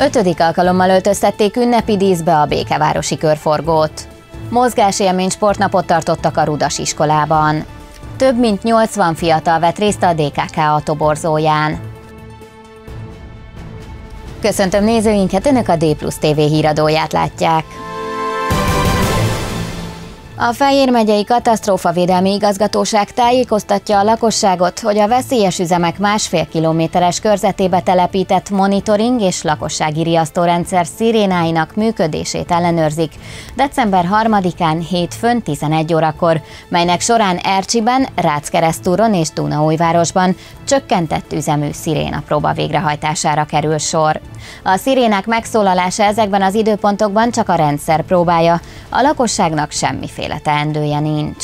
5. alkalommal öltöztették ünnepi díszbe a békevárosi körforgót. Mozgásélmény sportnapot tartottak a Rudas iskolában. Több mint 80 fiatal vett részt a DKK toborzóján. Köszöntöm nézőinket, Önök a D+TV híradóját látják. A Fejér megyei katasztrófavédelmi igazgatóság tájékoztatja a lakosságot, hogy a veszélyes üzemek 1,5 kilométeres körzetébe telepített monitoring és lakossági riasztórendszer szirénáinak működését ellenőrzik december 3-án hétfőn 11 órakor, melynek során Ercsiben, Ráckeresztúron és Dunaújvárosban csökkentett üzemű szirénapróba végrehajtására kerül sor. A szirénák megszólalása ezekben az időpontokban csak a rendszer próbája, a lakosságnak semmiféle teendője nincs.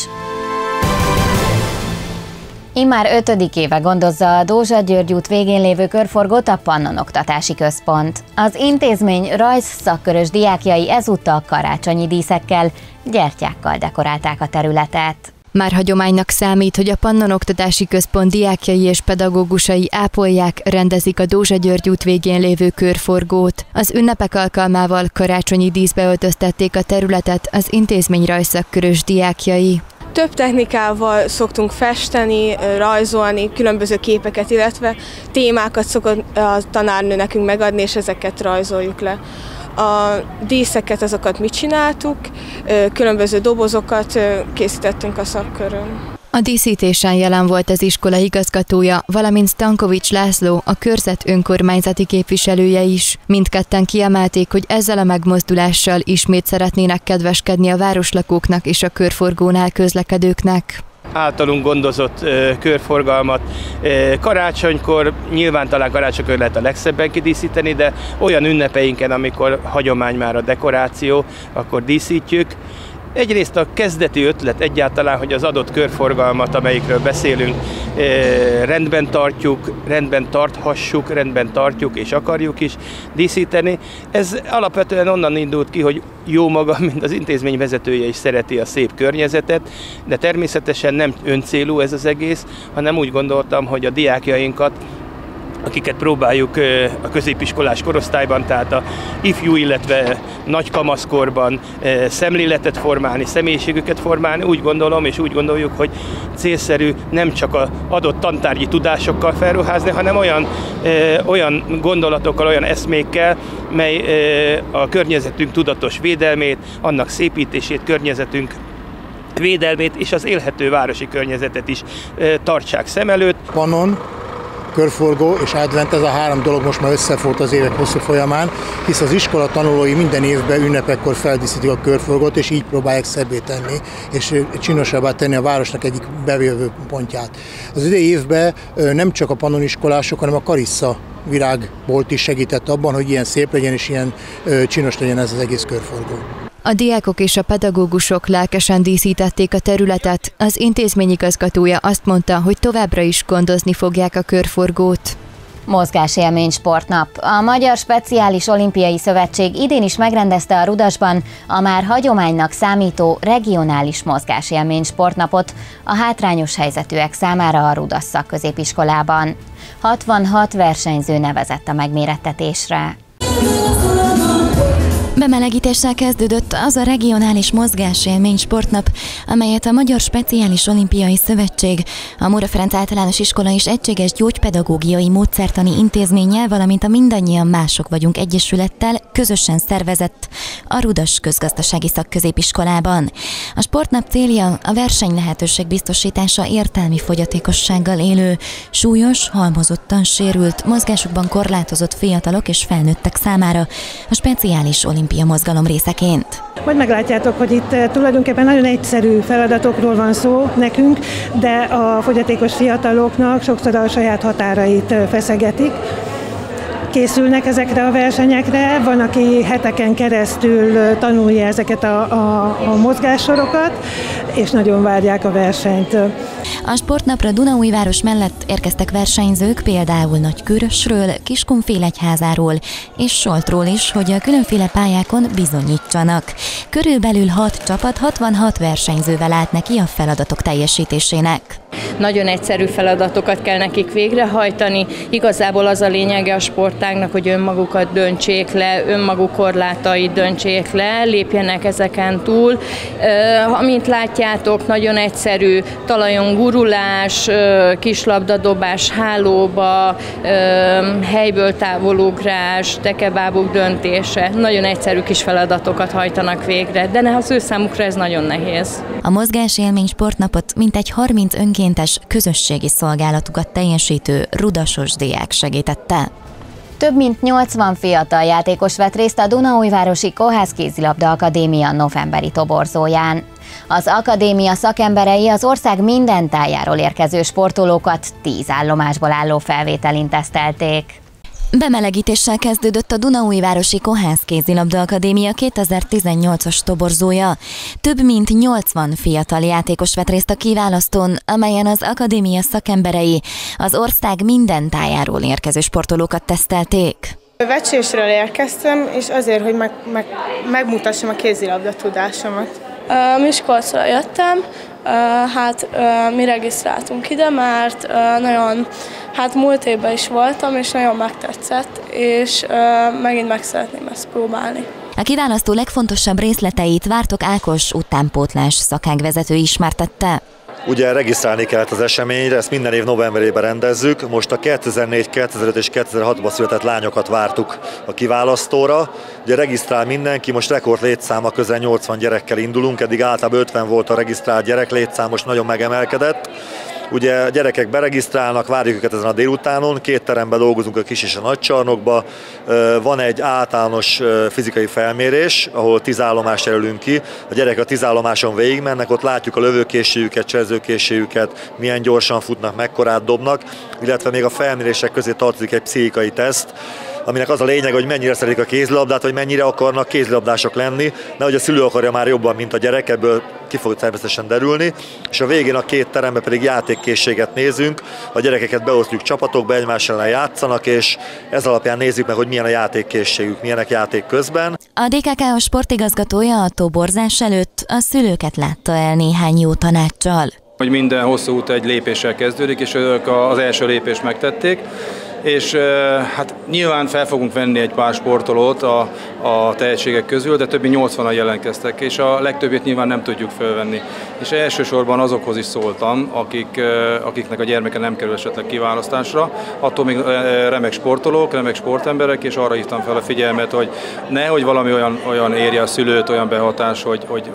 Immár 5. éve gondozza a Dózsa György út végén lévő körforgót a Pannon Oktatási Központ. Az intézmény rajz-szakkörös diákjai ezúttal karácsonyi díszekkel, gyertyákkal dekorálták a területet. Már hagyománynak számít, hogy a Pannon Oktatási Központ diákjai és pedagógusai ápolják, rendezik a Dózsa György út végén lévő körforgót. Az ünnepek alkalmával karácsonyi díszbe öltöztették a területet az intézmény rajzszakkörös diákjai. Több technikával szoktunk festeni, rajzolni, különböző képeket, illetve témákat szokott a tanárnő nekünk megadni, és ezeket rajzoljuk le. A díszeket, azokat mi csináltuk, különböző dobozokat készítettünk a szakkörön. A díszítésen jelen volt az iskola igazgatója, valamint Stankovics László, a körzet önkormányzati képviselője is. Mindketten kiemelték, hogy ezzel a megmozdulással ismét szeretnének kedveskedni a városlakóknak és a körforgónál közlekedőknek. Általunk gondozott körforgalmat karácsonykor, nyilván talán karácsonykor lehet a legszebben kidíszíteni, de olyan ünnepeinken, amikor hagyomány már a dekoráció, akkor díszítjük. Egyrészt a kezdeti ötlet egyáltalán, hogy az adott körforgalmat, amelyikről beszélünk, rendben tartjuk, rendben tarthassuk, rendben tartjuk és akarjuk is díszíteni. Ez alapvetően onnan indult ki, hogy jó magam, mint az intézmény vezetője is szereti a szép környezetet, de természetesen nem öncélú ez az egész, hanem úgy gondoltam, hogy a diákjainkat, akiket próbáljuk a középiskolás korosztályban, tehát a ifjú, illetve nagykamaszkorban szemléletet formálni, személyiségüket formálni, úgy gondolom és úgy gondoljuk, hogy célszerű nem csak az adott tantárgyi tudásokkal felruházni, hanem olyan gondolatokkal, olyan eszmékkel, mely a környezetünk tudatos védelmét, annak szépítését, környezetünk védelmét és az élhető városi környezetet is tartsák szem előtt. Pannon, körforgó és advent, ez a három dolog most már összefort az évek hosszú folyamán, hisz az iskola tanulói minden évben ünnepekkor feldíszítik a körforgót, és így próbálják szebbé tenni, és csinosabbá tenni a városnak egyik bejövő pontját. Az idei évben nem csak a Pannon iskolások, hanem a Karissa virágbolt is segített abban, hogy ilyen szép legyen és ilyen csinos legyen ez az egész körforgó. A diákok és a pedagógusok lelkesen díszítették a területet. Az intézmény igazgatója azt mondta, hogy továbbra is gondozni fogják a körforgót. Mozgásélmény sportnap. A Magyar Speciális Olimpiai Szövetség idén is megrendezte a Rudasban a már hagyománynak számító regionális mozgásélmény sportnapot a hátrányos helyzetűek számára a Rudas szakközépiskolában. 66 versenyző nevezett a megmérettetésre. Bemelegítéssel kezdődött az a regionális mozgásélmény sportnap, amelyet a Magyar Speciális Olimpiai Szövetség, a Móra Ferenc Általános Iskola és Egységes Gyógypedagógiai Módszertani Intézménnyel, valamint a Mindannyian Mások Vagyunk Egyesülettel közösen szervezett a Rudas Közgazdasági Szakközépiskolában. A sportnap célja a verseny lehetőség biztosítása értelmi fogyatékossággal élő, súlyos, halmozottan sérült, mozgásukban korlátozott fiatalok és felnőttek számára a speciális olimpia mozgalom részeként. Majd meglátjátok, hogy itt tulajdonképpen nagyon egyszerű feladatokról van szó nekünk, de a fogyatékos fiataloknak sokszor a saját határait feszegetik. Készülnek ezekre a versenyekre, van, aki heteken keresztül tanulja ezeket a mozgássorokat, és nagyon várják a versenyt. A sportnapra Dunaújváros mellett érkeztek versenyzők, például Nagykőrösről, Kiskunfélegyházáról és Soltról is, hogy a különféle pályákon bizonyítsanak. Körülbelül 6 csapat 66 versenyzővel állt neki a feladatok teljesítésének. Nagyon egyszerű feladatokat kell nekik végrehajtani. Igazából az a lényege a sportágnak, hogy önmagukat döntsék le, önmaguk korlátait döntsék le, lépjenek ezeken túl. Amint látjátok, nagyon egyszerű talajon gurulás, kislabdadobás hálóba, helyből távolugrás, tekebábuk döntése. Nagyon egyszerű kis feladatokat hajtanak végre, de az ő számukra ez nagyon nehéz. A mozgásélmény sportnapot mintegy 30 önkéntes közösségi szolgálatukat teljesítő rudasos diák segítette. Több mint 80 fiatal játékos vett részt a Dunaújvárosi Kohász Kézilabda Akadémia novemberi toborzóján. Az akadémia szakemberei az ország minden tájáról érkező sportolókat 10 állomásból álló felvételin tesztelték. Bemelegítéssel kezdődött a Dunaújvárosi Kohász Kézilabda Akadémia 2018-as toborzója. Több mint 80 fiatal játékos vett részt a kiválasztón, amelyen az akadémia szakemberei az ország minden tájáról érkező sportolókat tesztelték. Vecsésről érkeztem, és azért, hogy megmutassam a kézilabda tudásomat. Miskolcra jöttem, mi regisztráltunk ide, mert nagyon, múlt évben is voltam, és nagyon megtetszett, és megint meg szeretném ezt próbálni. A kiválasztó legfontosabb részleteit Vártok Ákos utánpótlás szakágvezető ismertette. Ugye regisztrálni kellett az eseményre, ezt minden év novemberében rendezzük. Most a 2004, 2005 és 2006-ban született lányokat vártuk a kiválasztóra. Ugye regisztrál mindenki, most rekord létszáma, közel 80 gyerekkel indulunk, eddig általában 50 volt a regisztrált gyerek létszám, most nagyon megemelkedett. Ugye a gyerekek beregisztrálnak, várjuk őket ezen a délutánon, 2 teremben dolgozunk, a kis és a nagy csarnokba. Van egy általános fizikai felmérés, ahol 10 állomást jelölünk ki. A gyerekek a 10 állomáson végigmennek, ott látjuk a lövőkészségüket, cselezőkészségüket, milyen gyorsan futnak, mekkorát dobnak, illetve még a felmérések közé tartozik egy pszichikai teszt, aminek az a lényeg, hogy mennyire szeretik a kézilabdát, vagy mennyire akarnak kézilabdások lenni, nehogy a szülő akarja már jobban, mint a gyerek, ebből ki fog természetesen derülni, és a végén a 2 teremben pedig játékkészséget nézünk, a gyerekeket beosztjuk csapatokba, egymás ellen játszanak, és ez alapján nézzük meg, hogy milyen a játékkészségük, milyenek játék közben. A DKK sportigazgatója a toborzás előtt a szülőket látta el néhány jó tanáccsal. Hogy minden hosszú út egy lépéssel kezdődik, és ők az első lépést megtették. És nyilván fel fogunk venni egy pár sportolót a tehetségek közül, de többi 80-an jelentkeztek, és a legtöbbét nyilván nem tudjuk felvenni. És elsősorban azokhoz is szóltam, akiknek a gyermeke nem kerül esetleg kiválasztásra, attól még remek sportolók, remek sportemberek, és arra hívtam fel a figyelmet, hogy nehogy valami olyan érje a szülőt, olyan behatás, hogy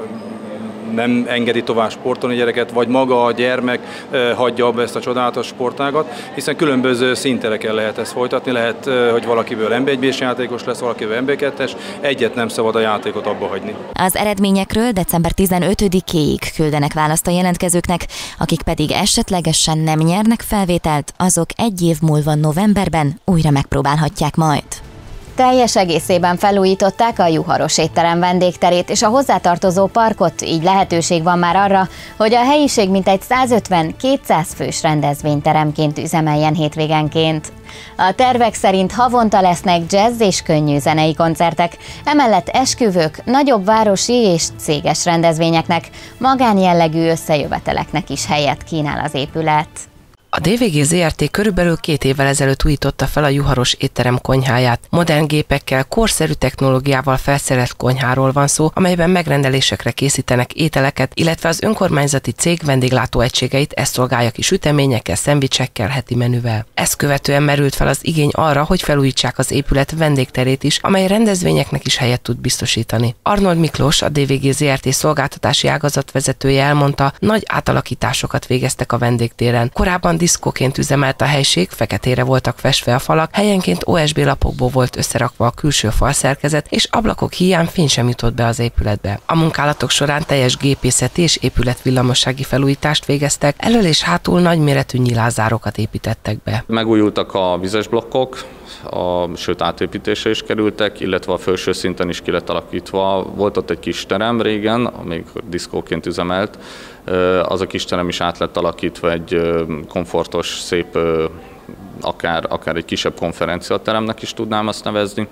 nem engedi tovább sportolni gyereket, vagy maga a gyermek hagyja abba ezt a csodálatos sportágat, hiszen különböző szintereken lehet ezt folytatni, lehet, hogy valakiből NB1-s játékos lesz, valakiből NB2-es, egyet nem szabad a játékot abba hagyni. Az eredményekről december 15-éig küldenek választ a jelentkezőknek, akik pedig esetlegesen nem nyernek felvételt, azok egy év múlva novemberben újra megpróbálhatják majd. Teljes egészében felújították a Juharos étterem vendégterét és a hozzátartozó parkot, így lehetőség van már arra, hogy a helyiség mintegy 150-200 fős rendezvényteremként üzemeljen hétvégenként. A tervek szerint havonta lesznek jazz és könnyű zenei koncertek, emellett esküvők, nagyobb városi és céges rendezvényeknek, magánjellegű összejöveteleknek is helyet kínál az épület. A DVG Zrt. Körülbelül 2 évvel ezelőtt újította fel a Juharos étterem konyháját. Modern gépekkel, korszerű technológiával felszerelt konyháról van szó, amelyben megrendelésekre készítenek ételeket, illetve az önkormányzati cég vendéglátóegységeit ezt szolgálja ki süteményekkel, szendvicsekkel, heti menüvel. Ezt követően merült fel az igény arra, hogy felújítsák az épület vendégterét is, amely rendezvényeknek is helyet tud biztosítani. Arnold Miklós, a DVG Zrt. Szolgáltatási ágazatvezetője elmondta, nagy átalakításokat végeztek a vendégtéren. Korábban diszkóként üzemelt a helység, feketére voltak festve a falak, helyenként OSB lapokból volt összerakva a külső falszerkezet, és ablakok hiány fény sem jutott be az épületbe. A munkálatok során teljes gépészeti és épületvillamossági felújítást végeztek, elől és hátul nagyméretű nyilázárokat építettek be. Megújultak a vizes blokkok, sőt átépítésre is kerültek, illetve a felső szinten is ki lett alakítva. Volt ott egy kis terem régen, amíg diszkóként üzemelt, az a kis terem is át lett alakítva egy komfortos, szép, akár egy kisebb konferenciateremnek is tudnám azt nevezni,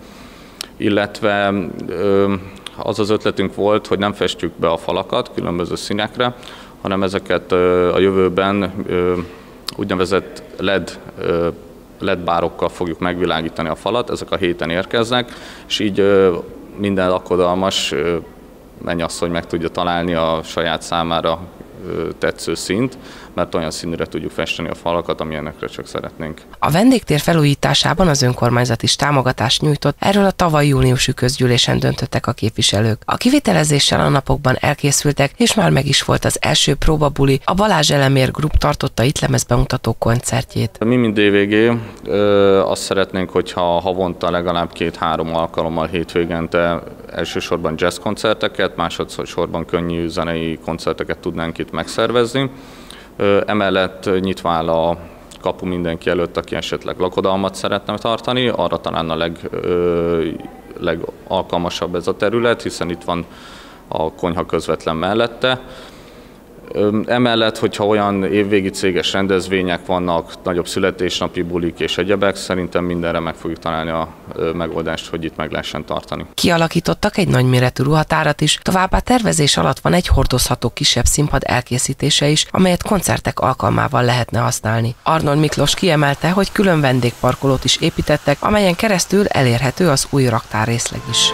illetve az ötletünk volt, hogy nem festjük be a falakat különböző színekre, hanem ezeket a jövőben úgynevezett LED bárokkal fogjuk megvilágítani a falat, ezek a héten érkeznek, és így minden lakodalmas mennyasszony meg tudja találni a saját számára tetsző színt, mert olyan színűre tudjuk festeni a falakat, amilyenekre csak szeretnénk. A vendégtér felújításában az önkormányzat is támogatást nyújtott, erről a tavaly júniusi közgyűlésen döntöttek a képviselők. A kivitelezéssel a napokban elkészültek, és már meg is volt az első próbabuli, a Balázs Elemér Group tartotta itt lemezbemutató koncertjét. Mi, mint DVG, azt szeretnénk, hogyha havonta legalább 2-3 alkalommal hétvégente elsősorban jazz koncerteket, másodszorban könnyű zenei koncerteket tudnánk itt megszervezni. Emellett nyitva áll a kapu mindenki előtt, aki esetleg lakodalmat szeretne tartani, arra talán a legalkalmasabb ez a terület, hiszen itt van a konyha közvetlen mellette. Emellett, hogyha olyan évvégi céges rendezvények vannak, nagyobb születésnapi bulik és egyebek, szerintem mindenre meg fogjuk találni a megoldást, hogy itt meg lehessen tartani. Kialakítottak egy nagyméretű ruhatárat is, továbbá tervezés alatt van egy hordozható kisebb színpad elkészítése is, amelyet koncertek alkalmával lehetne használni. Arnold Miklós kiemelte, hogy külön vendégparkolót is építettek, amelyen keresztül elérhető az új raktárrészleg is.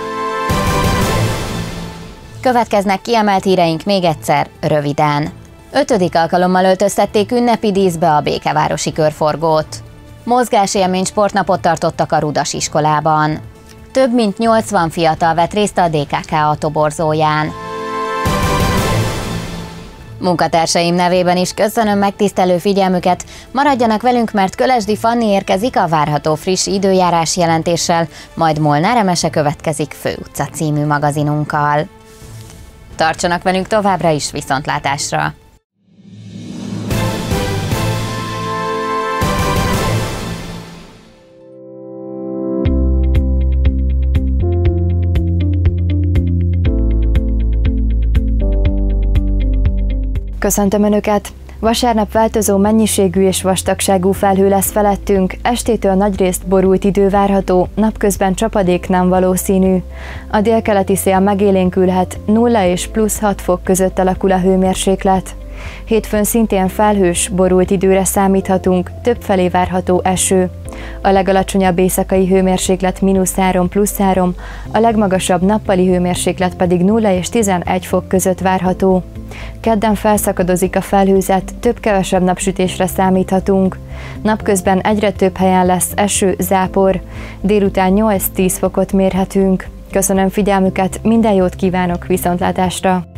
Következnek kiemelt híreink még egyszer, röviden. 5. alkalommal öltöztették ünnepi díszbe a Békevárosi körforgót. Mozgásélmény sportnapot tartottak a Rudas iskolában. Több mint 80 fiatal vett részt a DKK toborzóján. Munkatársaim nevében is köszönöm megtisztelő figyelmüket, maradjanak velünk, mert Kölesdi Fanni érkezik a várható friss időjárás jelentéssel, majd Molnár Emese következik Főutca című magazinunkkal. Tartsanak velünk továbbra is, viszontlátásra! Köszöntöm Önöket! Vasárnap változó mennyiségű és vastagságú felhő lesz felettünk, estétől nagyrészt borult idő várható, napközben csapadék nem valószínű. A délkeleti szél megélénkülhet, 0 és plusz 6 fok között alakul a hőmérséklet. Hétfőn szintén felhős, borult időre számíthatunk, többfelé várható eső. A legalacsonyabb éjszakai hőmérséklet -3 plusz 3, a legmagasabb nappali hőmérséklet pedig 0 és 11 fok között várható. Kedden felszakadozik a felhőzet, több-kevesebb napsütésre számíthatunk. Napközben egyre több helyen lesz eső, zápor. Délután 8-10 fokot mérhetünk. Köszönöm figyelmüket, minden jót kívánok, viszontlátásra!